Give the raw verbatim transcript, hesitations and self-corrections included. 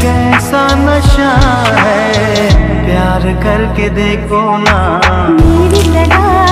कैसा नशा है, प्यार करके देखो ना। मेरी तरह